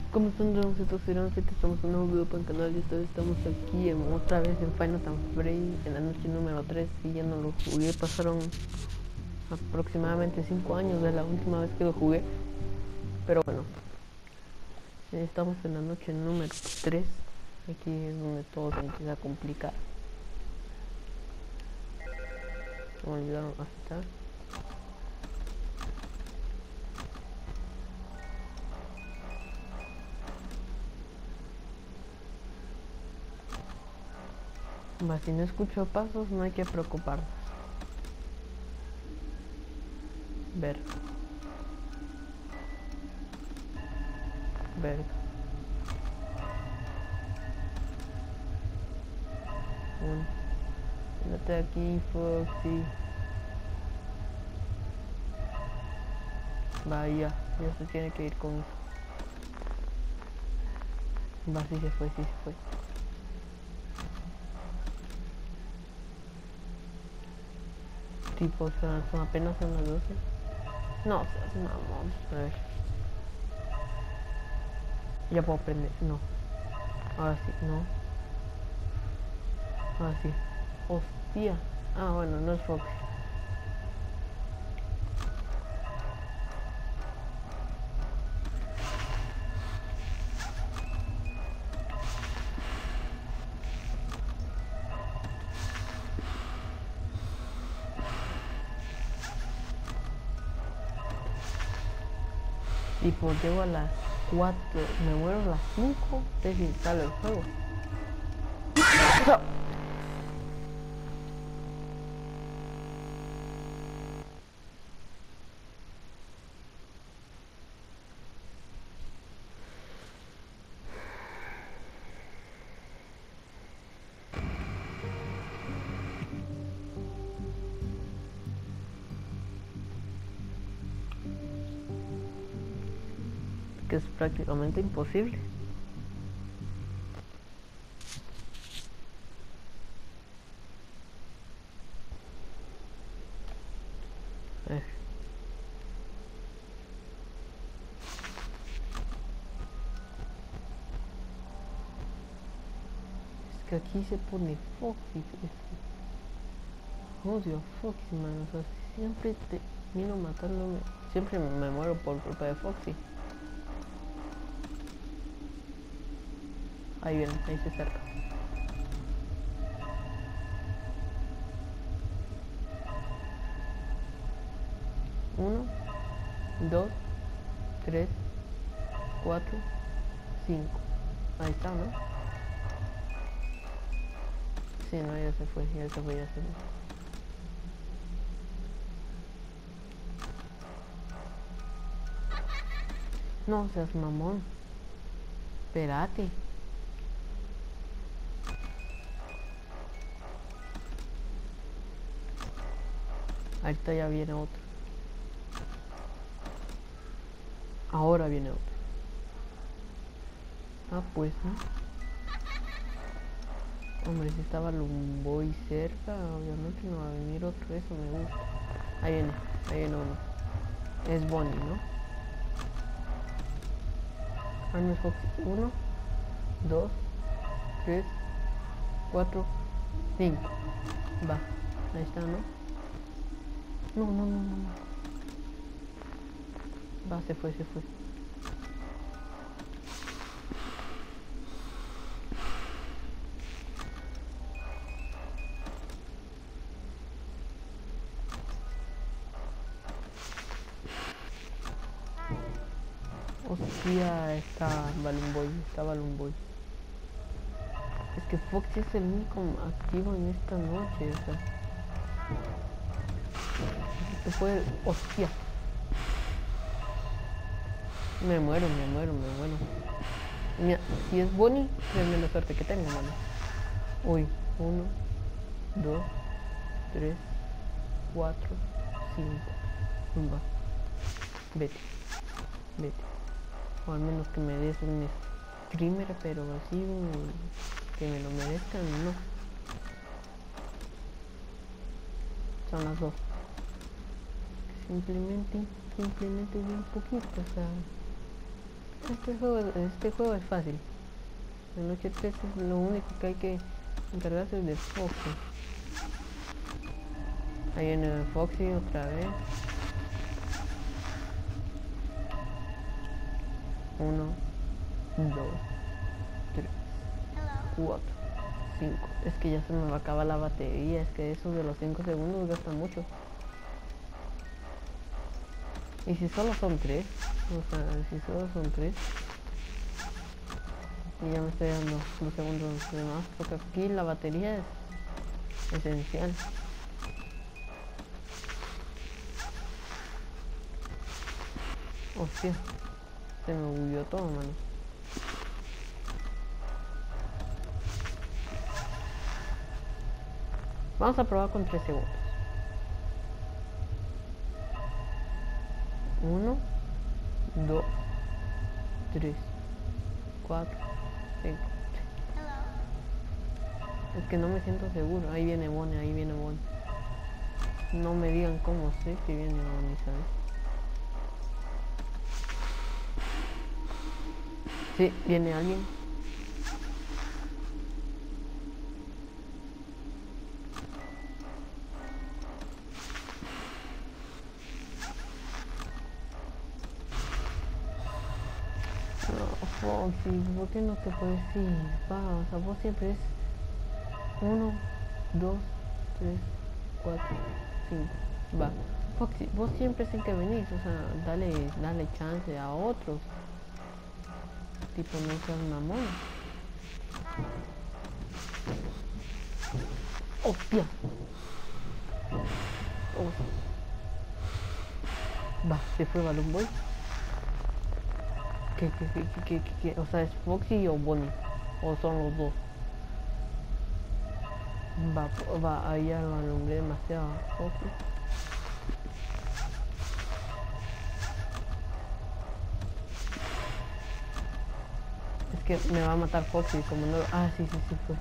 ¿Cómo están? Nosotros que estamos en un nuevo video para el canal y esta vez estamos aquí otra vez en Final Fantasy en la noche número 3 y ya no lo jugué, pasaron aproximadamente 5 años de la última vez que lo jugué, pero bueno, estamos en la noche número 3, aquí es donde todo se empieza a complicar. Me olvidaron agitar. Si no escucho pasos no hay que preocuparnos. Verga. Quédate aquí, Foxy. Vaya, ya se tiene que ir con eso. Sí se fue. Tipo, o sea, son apenas son las 12. No, seas mamón. A ver. Ya puedo prender. No. Ahora sí, no. Ahora sí. Hostia. Ah, bueno, no es Fox. Tipo, llego a las 4. Me muero a las 5. Desinstalo el juego. Que es prácticamente imposible. Es que aquí se pone Foxy. Odio a Foxy, man. O sea, siempre termino matándome. Siempre me muero por culpa de Foxy. Ahí viene, ahí se acerca. Uno, 2, 3, 4, 5. Ahí está, ¿no? Sí, no, ya se fue. No seas mamón. Espérate. Ahorita ya viene otro. Ahora viene otro. Ah, pues, ¿no? Hombre, si estaba Lumboy cerca, obviamente no va a venir otro. Eso me gusta. Ahí viene uno. Es Bonnie, ¿no? Army Fox 1, 2, 3, 4, 5. Va, ahí está, ¿no? No. Va, se fue. Hostia, está Balloon. Es que Foxy es el único activo en esta noche, o sea. Se puede. Hostia. Me muero. Mira, si es Bonnie, es la suerte que tengo, mano. Uy, 1, 2, 3, 4, 5. Va. Vete. O al menos que me des un screamer, pero así que me lo merezcan, no. Son las 2. Simplemente bien poquito, o sea. Este juego es fácil. En noche 3 es lo único que hay que encargarse de Foxy. Ahí viene Foxy otra vez. 1, 2, 3, 4, 5. Es que ya se me va a acabar la batería. Es que eso de los 5 segundos gasta mucho. Y si solo son 3, o sea, si solo son 3, y ya me estoy dando los segundos de más, porque aquí la batería es esencial. Hostia, se me bugueó todo, mano. Vamos a probar con 3 segundos. 1, 2, 3, 4, 5. Es que no me siento seguro. Ahí viene Bonnie, ahí viene Bonnie. No me digan cómo sé que viene Bonnie, ¿sabes? Sí, viene alguien. Foxy, ¿por qué no te puedes ir? Va, o sea, vos siempre es 1, 2, 3, 4, 5. Va, Foxy, vos siempre es el que venís, o sea, dale chance a otros. Tipo, no seas mamón. ¡Hostia! Oh. Va, se fue Balloon Boy. ¿Qué? O sea, ¿es Foxy o Bonnie? ¿O son los dos? Va, ahí ya lo alumbré demasiado. Foxy. Es que me va a matar Foxy, como no... Ah, sí fue.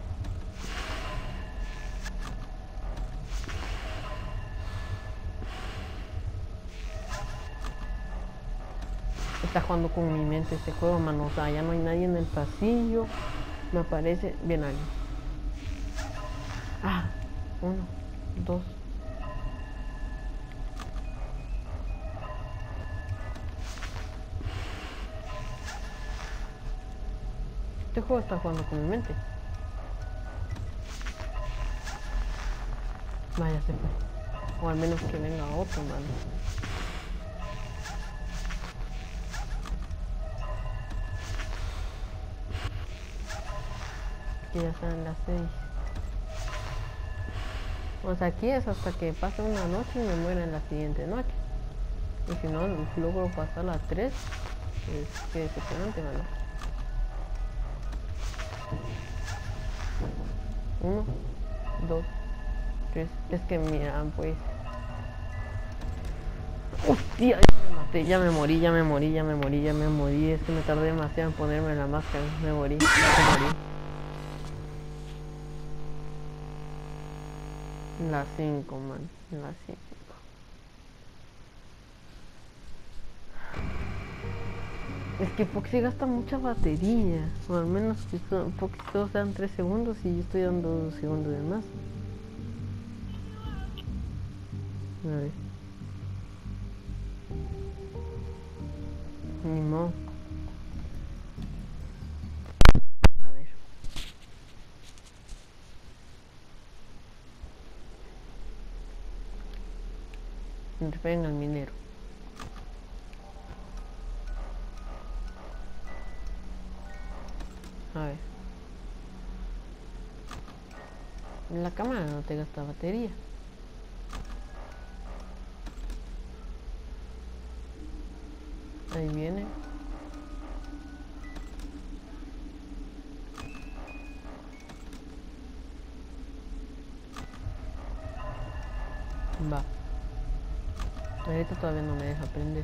Está jugando con mi mente este juego, mano. O sea, ya no hay nadie en el pasillo. Me aparece... Bien alguien. Ah, 1, 2. Este juego está jugando con mi mente. Vaya, se fue. O al menos que venga otro, mano. Que ya están las 6. O sea, aquí es hasta que pase una noche y me muera en la siguiente noche. Y si no logro pasar las 3, es que decepcionante, mano. 1, 2, 3. Es que mira, pues. Hostia, ya me morí. Es que me tardé demasiado en ponerme la máscara. Me morí. La 5, man. La 5. Es que Foxy gasta mucha batería. O al menos que Foxy todos dan 3 segundos y yo estoy dando 2 segundos de más. A ver. Ni modo. A ver. Interfieren al minero. A ver. La cámara no te gasta batería. Ahí viene. Va. Ahorita todavía no me deja prender.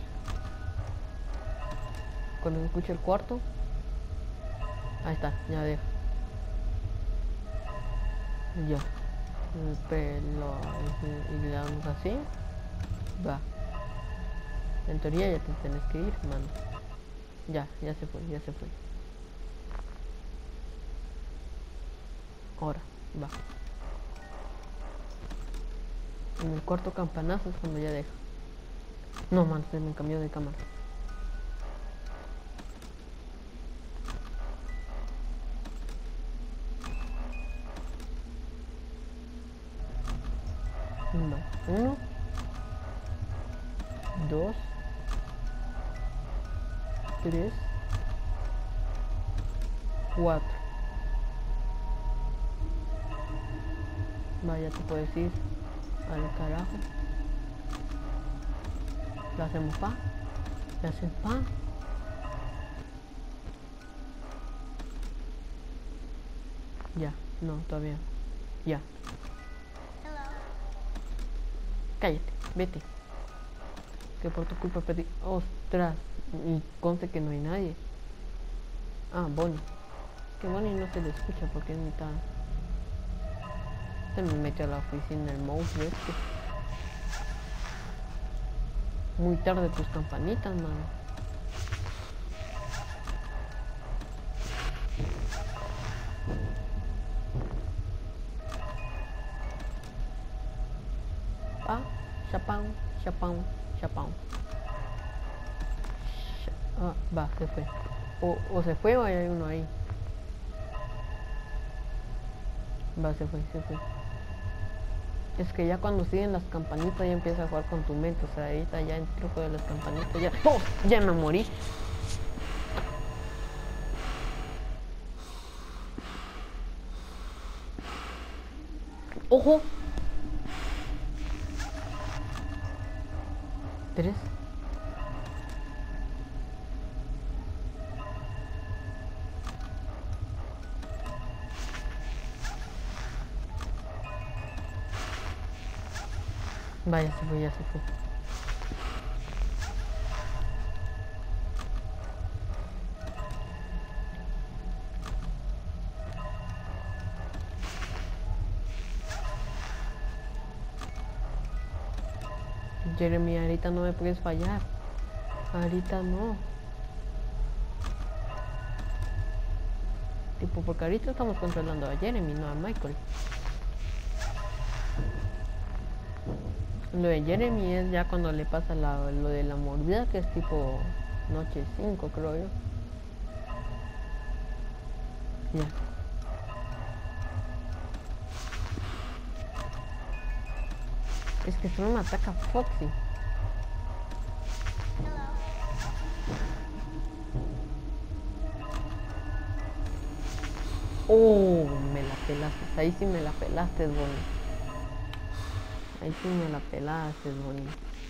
Cuando escuche el cuarto. Ahí está, ya deja. Ya. El pelo. Y le damos así. Va. En teoría ya te tenés que ir, mano. Ya se fue, ya se fue. Ahora, va. En el cuarto campanazo es cuando ya deja. No, man, se me cambió de cámara. Va. 1, 2, 3, 4. Vaya, te puedes ir al carajo. Le hacemos pa. Le hacen pa. Ya, no, todavía. Ya. Cállate, vete. Que por tu culpa perdí. Ostras, y conste que no hay nadie. Ah, Bonnie. Que Bonnie no se le escucha porque es mitad. Se me metió a la oficina el mouse, ¿ves? Muy tarde tus campanitas, mano. Ah, chapán, chapán, chapán. Ah, va, se fue. O se fue o hay uno ahí. Va, se fue, se fue. Es que ya cuando siguen las campanitas ya empieza a jugar con tu mente. O sea, ahorita ya el truco de las campanitas ya... ¡Oh! Ya me morí. ¡Ojo! 3. Vaya, se fue, ya se fue. Jeremy, ahorita no me puedes fallar. Ahorita no. Tipo, porque ahorita estamos controlando a Jeremy, no a Michael. Lo de Jeremy es ya cuando le pasa lo de la mordida, que es tipo noche 5, creo yo. Ya. Es que solo me ataca Foxy. Oh, me la pelaste. Ahí sí me la pelaste, Bonnie. Ahí sí me la pelaste, Bonnie.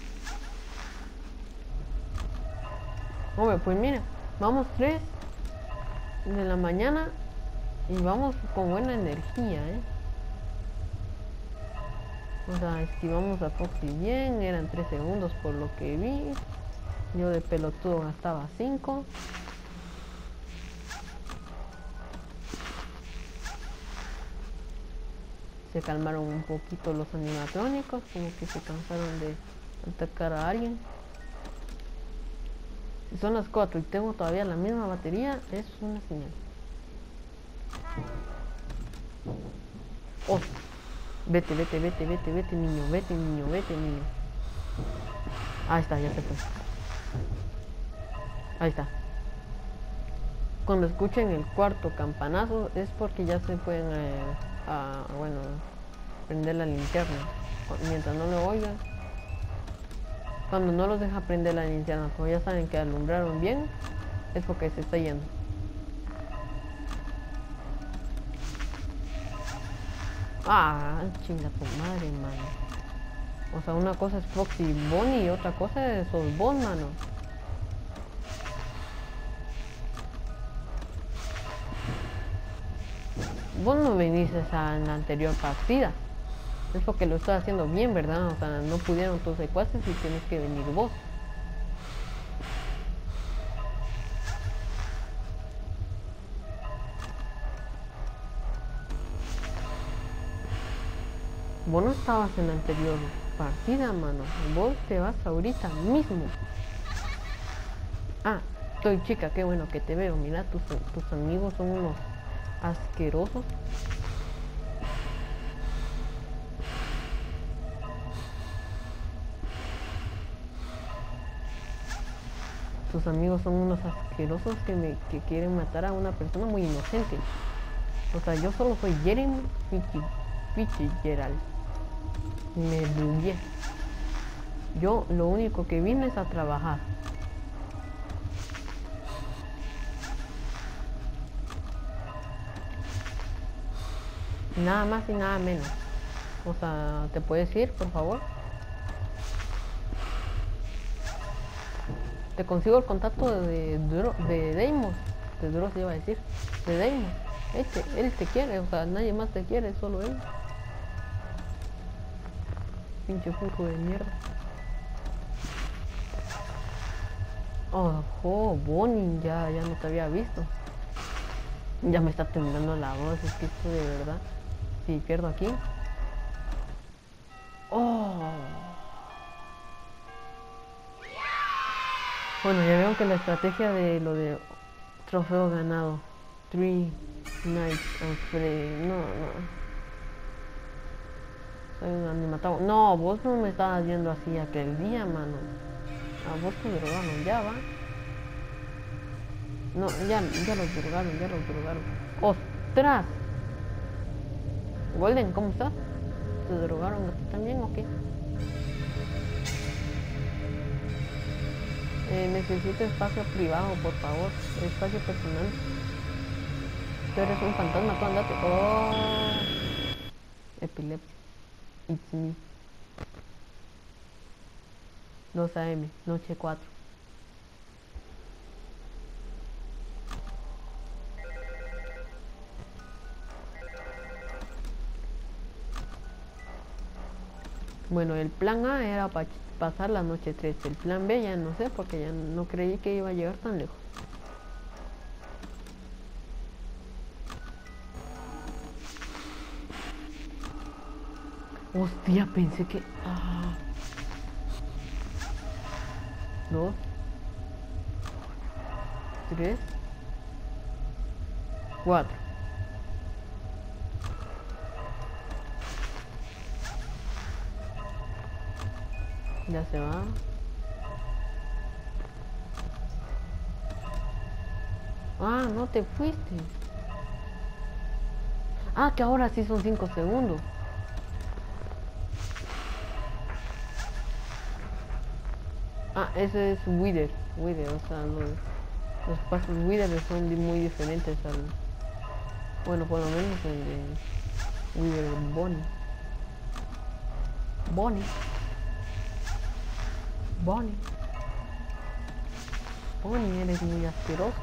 Hombre, pues mira, vamos 3 de la mañana y vamos con buena energía, O sea, esquivamos a Foxy bien, eran 3 segundos por lo que vi. Yo de pelotudo gastaba 5. Se calmaron un poquito los animatrónicos, como que se cansaron de atacar a alguien. Si son las 4 y tengo todavía la misma batería, es una señal. Oh, vete, niño, vete, niño. Ahí está, ya se fue. Ahí está. Cuando escuchen el cuarto campanazo es porque ya se pueden, bueno, prender la linterna. Mientras no lo oigan. Cuando no los deja prender la linterna, como ya saben que alumbraron bien, es porque se está yendo. Ah, chinga tu madre, mano. O sea, una cosa es Foxy y Bonnie y otra cosa es vos, mano. Vos no viniste en la anterior partida. Es porque lo estás haciendo bien, ¿verdad? O sea, no pudieron tus secuaces y tienes que venir vos. Vos no estabas en la anterior partida, mano. Vos te vas ahorita mismo. Ah, estoy, chica, qué bueno que te veo. Mira, tus amigos son unos asquerosos. Tus amigos son unos asquerosos que quieren matar a una persona muy inocente. O sea, yo solo soy Jeremy Fitzgerald. Me bugué. Yo lo único que vine es a trabajar. Nada más y nada menos. O sea, ¿te puedes ir, por favor? Te consigo el contacto de Deimos. De Dross iba a decir. De Deimos. Él te quiere, o sea, nadie más te quiere, solo él. Pinche furro de mierda. Ojo, Bonnie, ya no te había visto. Ya me está temblando la voz, es que esto de verdad. Si pierdo aquí. Oh. Bueno, ya veo que la estrategia de lo de trofeo ganado. 3 nights and free. No. Soy un animatado. No, vos no me estabas viendo así aquel día, mano. A vos te drogaron, ya va. No, ya los drogaron. ¡Ostras! Golden, ¿cómo estás? ¿Te drogaron a ti también o qué? Necesito espacio privado, por favor. Espacio personal. Tú eres un fantasma, tú andate. Oh. Epilepsia. It's me. 2 AM, noche 4. Bueno, el plan A era pasar la noche 3. El plan B ya no sé, porque ya no creí que iba a llegar tan lejos. Hostia, pensé que... 2 3 4. Ya se va. Ah, no te fuiste. Ah, que ahora sí son 5 segundos. Ah, ese es Wither, o sea, los pasos Wither son muy diferentes al... Bueno, por lo menos el de Wither Bonnie, eres muy asqueroso.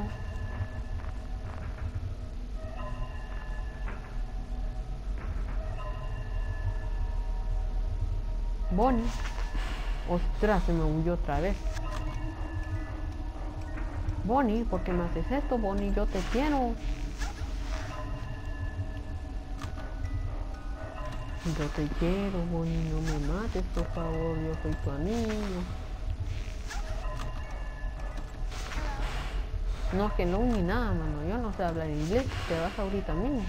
Bonnie. Ostras, se me huyó otra vez. Bonnie, ¿por qué me haces esto? Bonnie, yo te quiero. Yo te quiero, Bonnie, no me mates, por favor, yo soy tu amigo. No, que no ni nada, mano, yo no sé hablar inglés, te vas ahorita mismo.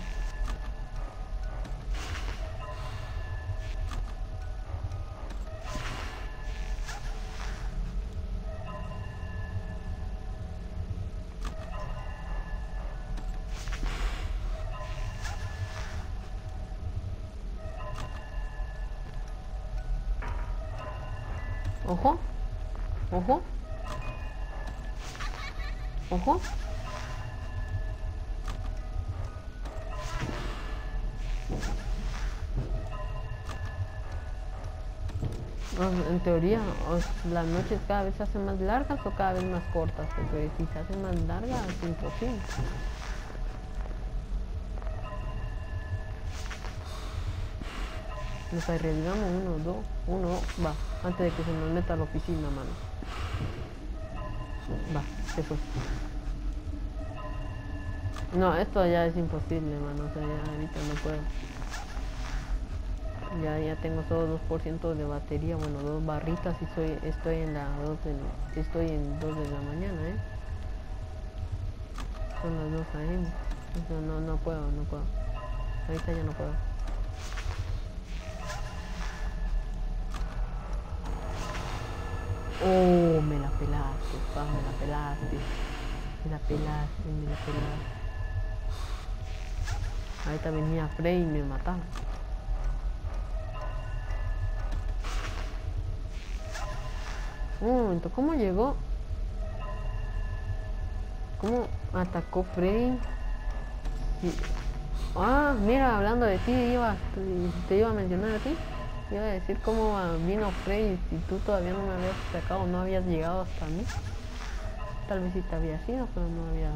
Ojo. En teoría, las noches cada vez se hacen más largas o cada vez más cortas, porque si se hacen más largas es imposible. Nos arriesgamos 1, 2, va, antes de que se nos meta a la oficina, mano. Va, se fue. No, esto ya es imposible, mano, o sea, ya ahorita no puedo. Ya tengo solo 2% de batería, bueno, 2 barritas y estoy en 2 de la mañana, Son las 2 AM. No puedo. Ahorita ya no puedo. Oh, me la pelaste, pa, me la pelaste. Ahorita venía Frey y me mataba. Un momento, ¿cómo llegó? ¿Cómo atacó Frey? Sí. Ah, mira, hablando de ti, te iba a mencionar a ti. Iba a decir cómo vino Frey si tú todavía no me habías atacado, no habías llegado hasta mí. Tal vez sí te había sido, pero no había...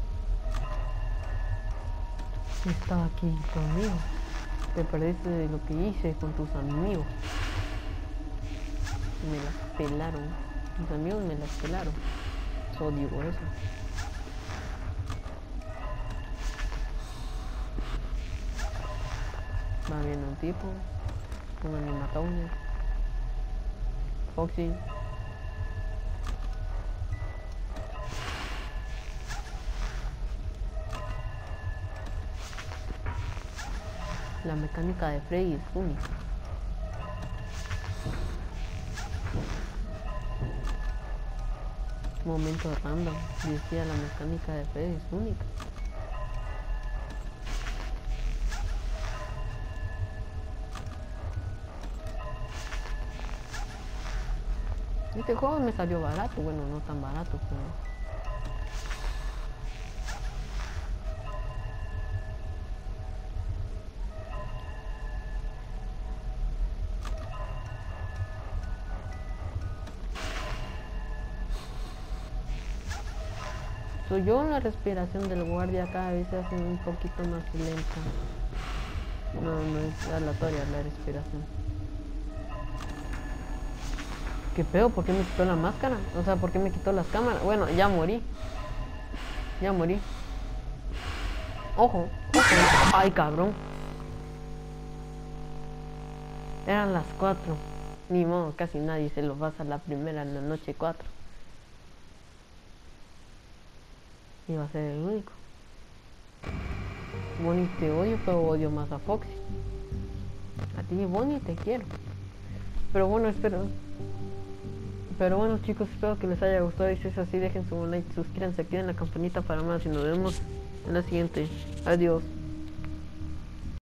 Estaba aquí conmigo. Te perdiste de lo que hice con tus amigos. Me las pelaron. Mis amigos me las pelaron. Odio por eso. Va viendo un tipo. Un animataunes. Foxy. La mecánica de Frey es única. Momento random. Decía la mecánica de Frey es única. Este juego me salió barato, bueno, no tan barato, pero... Soy yo, la respiración del guardia cada vez se hace un poquito más lenta. No es aleatoria la respiración. ¿Qué pedo? ¿Por qué me quitó la máscara? O sea, ¿por qué me quitó las cámaras? Bueno, ya morí. Ojo. Ay, cabrón. Eran las 4. Ni modo, casi nadie se lo pasa la primera en la noche 4. Iba a ser el único. Bonnie te odio, pero odio más a Foxy. A ti, Bonnie, te quiero. Pero bueno, chicos, espero que les haya gustado. Y si es así, dejen su like, suscríbanse, activen la campanita para más. Y nos vemos en la siguiente. Adiós.